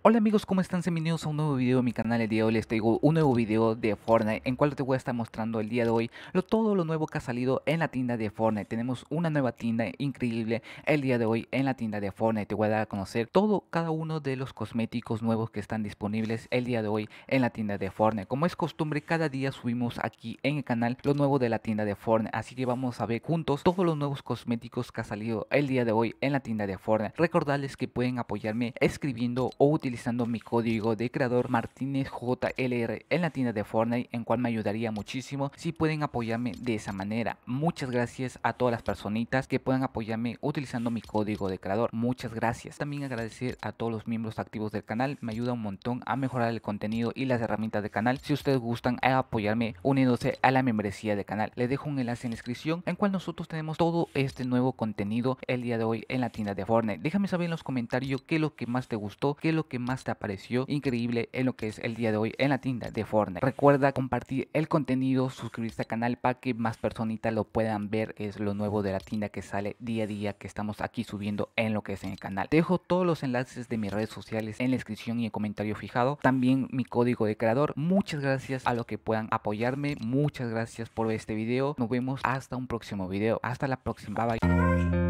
Hola amigos, ¿cómo están? Bienvenidos a un nuevo video de mi canal. El día de hoy les traigo un nuevo video de Fortnite, en cual te voy a estar mostrando el día de hoy todo lo nuevo que ha salido en la tienda de Fortnite. Tenemos una nueva tienda increíble el día de hoy en la tienda de Fortnite. Te voy a dar a conocer cada uno de los cosméticos nuevos que están disponibles el día de hoy en la tienda de Fortnite. Como es costumbre, cada día subimos aquí en el canal lo nuevo de la tienda de Fortnite, así que vamos a ver juntos todos los nuevos cosméticos que ha salido el día de hoy en la tienda de Fortnite. Recordarles que pueden apoyarme escribiendo o utilizando mi código de creador Martínez JLR en la tienda de Fortnite, en cual me ayudaría muchísimo si pueden apoyarme de esa manera. Muchas gracias a todas las personitas que puedan apoyarme utilizando mi código de creador. Muchas gracias. También agradecer a todos los miembros activos del canal, me ayuda un montón a mejorar el contenido y las herramientas del canal. Si ustedes gustan apoyarme uniéndose a la membresía del canal, les dejo un enlace en la descripción, en cual nosotros tenemos todo este nuevo contenido el día de hoy en la tienda de Fortnite. Déjame saber en los comentarios qué es lo que más te gustó, qué es lo que más te pareció increíble en lo que es el día de hoy en la tienda de Fortnite. Recuerda compartir el contenido, suscribirte al canal para que más personitas lo puedan ver, que es lo nuevo de la tienda que sale día a día, que estamos aquí subiendo en lo que es en el canal. Te dejo todos los enlaces de mis redes sociales en la descripción y en comentario fijado, también mi código de creador. Muchas gracias a los que puedan apoyarme, muchas gracias por este video. Nos vemos hasta un próximo video, hasta la próxima, bye bye.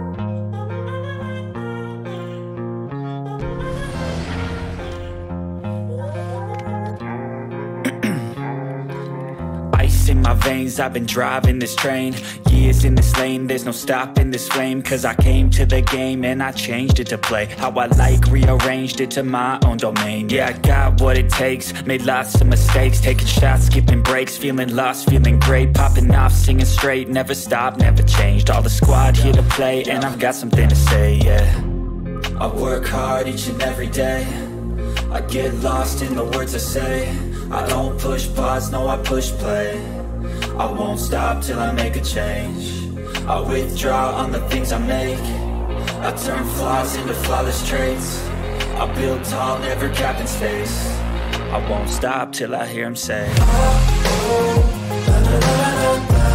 In my veins, I've been driving this train. Years in this lane, there's no stopping this flame. Cause I came to the game and I changed it to play how I like, rearranged it to my own domain. Yeah, I got what it takes, made lots of mistakes, taking shots, skipping breaks, feeling lost, feeling great, popping off, singing straight, never stopped, never changed. All the squad here to play and I've got something to say, yeah. I work hard each and every day, I get lost in the words I say. I don't push pause, no, I push play. I won't stop till I make a change. I withdraw on the things I make. I turn flaws into flawless traits. I build tall, never capped in space. I won't stop till I hear him say, oh, la, la, la, la, la.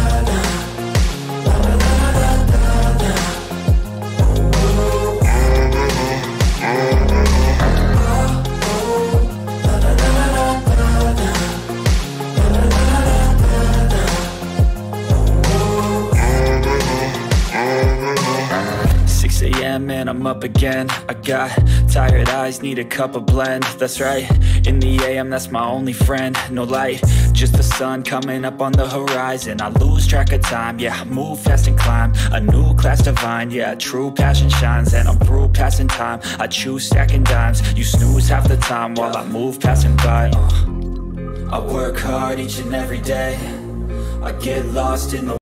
And I'm up again. I got tired eyes, need a cup of blend. That's right, in the AM, that's my only friend. No light, just the sun coming up on the horizon. I lose track of time, yeah, I move fast and climb a new class divine, yeah, true passion shines. And I'm through passing time, I choose stacking dimes. You snooze half the time while I move passing by. I work hard each and every day, I get lost in the